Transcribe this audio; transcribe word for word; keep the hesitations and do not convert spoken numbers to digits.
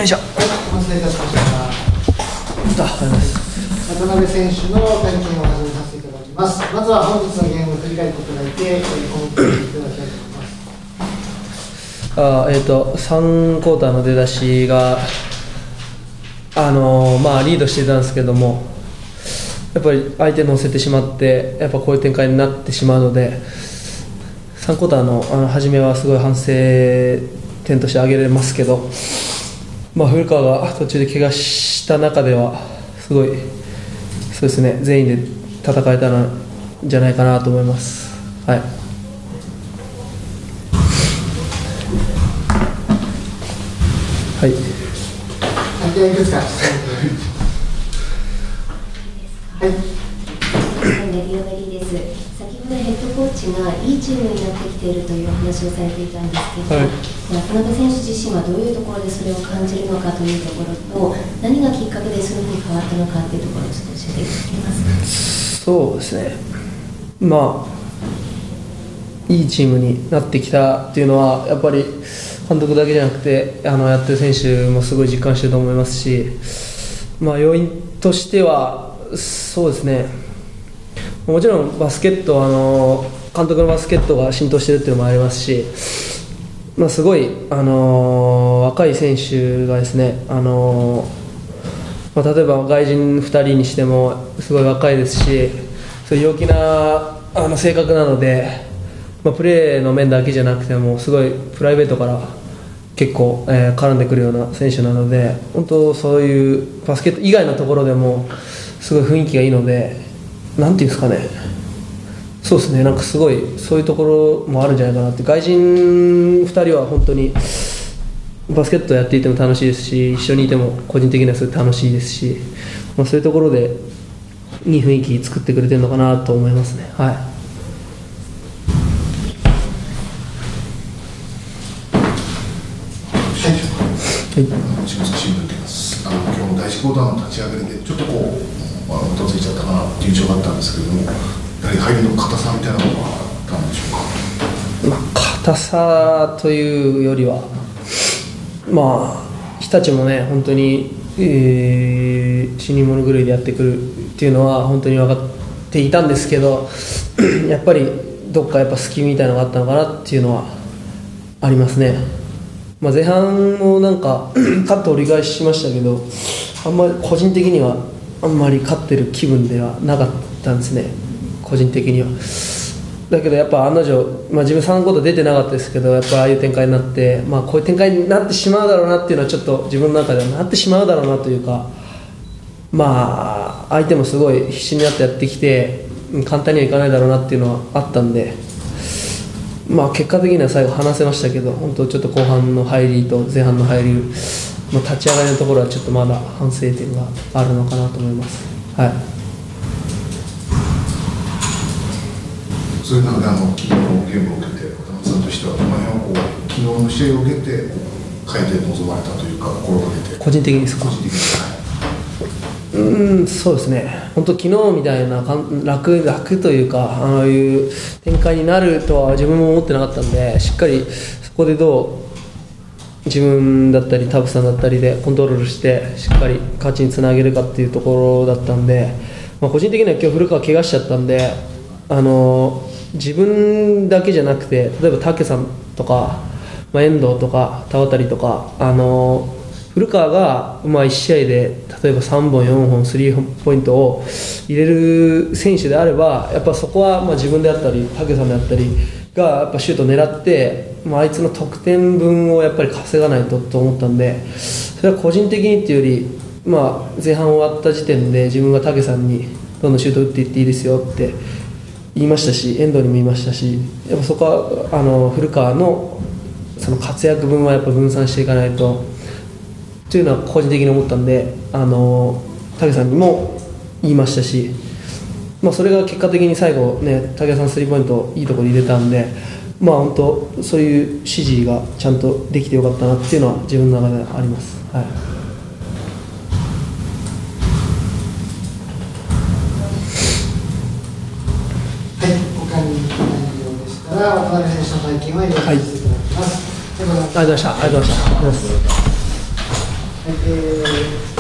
いしょ。 はい、お待たせいたしました。渡辺選手の会見を始めさせていただきます。まずは本日のゲームを振り返っていただいて、コメントをいただきたいと思います。 あえー、とさんクォーターの出だしが、あのーまあ、リードしてたんですけども、やっぱり相手乗せてしまって、やっぱこういう展開になってしまうので、さんクォーター の, あの初めはすごい反省点として挙げられますけど、まあ、古川が途中で怪我した中ではすごいそうですね、全員で戦えたんじゃないかなと思います。はい。はい。 はい、いくつか。はい。 レディオメリーです。先ほどヘッドコーチがいいチームになってきているというお話をされていたんですけど、はい、渡辺選手自身はどういうところでそれを感じるのかというところと、何がきっかけでそういうふうに変わったのかというところをちょっと教えていただけますか。 そうですね、まあ、いいチームになってきたっていうのはやっぱり監督だけじゃなくてあのやってる選手もすごい実感してると思いますし、まあ、要因としてはそうですね、もちろんバスケットあの監督のバスケットが浸透しているというのもありますし、まあ、すごいあの若い選手がですね、あのまあ、例えば外人ふたりにしてもすごい若いですし、そういう陽気なあの性格なので、まあ、プレーの面だけじゃなくてもすごいプライベートから結構、えー、絡んでくるような選手なので、本当そういうバスケット以外のところでもすごい雰囲気がいいので、なんていうんですかね、そうですね、なんかすごいそういうところもあるんじゃないかなって。外人ふたりは本当にバスケットやっていても楽しいですし、一緒にいても個人的にはすごい楽しいですし、まあ、そういうところでいい雰囲気作ってくれてるのかなと思いますね。はい。 はい、清水新聞です。あの今日の第一クォーターの立ち上がりでちょっとこうまあもたついちゃったかなっていう印象があったんですけれども、やはり入りの硬さみたいなものがあったんでしょうか。 まあ、硬さというよりは、まあ、日立もね、本当に、えー、死に物狂いでやってくるっていうのは本当に分かっていたんですけど、やっぱりどっかやっぱ隙みたいなのがあったのかなっていうのはありますね。まあ、前半もなんか勝って折り返しましたけど、あんまり個人的にはあんまり勝ってる気分ではなかったんですね、個人的には。だけどやっぱ案の定、まあ、自分さんクォーター出てなかったですけど、やっぱああいう展開になって、まあ、こういう展開になってしまうだろうなっていうのはちょっと自分の中ではなってしまうだろうなというか、まあ相手もすごい必死になってやってきて簡単にはいかないだろうなっていうのはあったんで、まあ、結果的には最後話せましたけど、本当ちょっと後半の入りと前半の入りの立ち上がりのところはちょっとまだ反省点があるのかなと思います。はい。 そういう中であの昨日のゲームを受けて渡辺さんとしては、この辺をこう昨日の試合を受けて変えて臨まれたというか、心がけて個人的にですか。 個人的に、はい、 うんそうですね、本当昨日みたいな楽楽というか、ああいう展開になるとは自分も思ってなかったんで、しっかりそこでどう自分だったり田臥さんだったりでコントロールしてしっかり勝ちにつなげるかっていうところだったんで、まあ、個人的には今日古川怪我しちゃったんで、あの自分だけじゃなくて、例えば武さんとか、まあ、遠藤とか田渡とか、あの古川がまあいち試合で例えばさんぼんよんほんスリーポイントを入れる選手であれば、やっぱそこはまあ自分であったり武さんであったりがやっぱシュートを狙って、まあ、あいつの得点分をやっぱり稼がないとと思ったんで、それは個人的にっていうより、まあ、前半終わった時点で自分が武さんにどんどんシュート打っていっていいですよって言いましたし、遠藤にも言いましたし、やっぱそこはあの古川のその活躍分はやっぱ分散していかないとというのは個人的に思ったんで、あの武さんにも言いましたし、まあ、それが結果的に最後ね、武さんスリーポイントいいところに入れたんで、まあ本当そういう指示がちゃんとできてよかったなっていうのは自分の中であります。はい。 渡辺選手の会見は以上させていただきます。 はい、ありがとうございました。ありがとうございました。 えー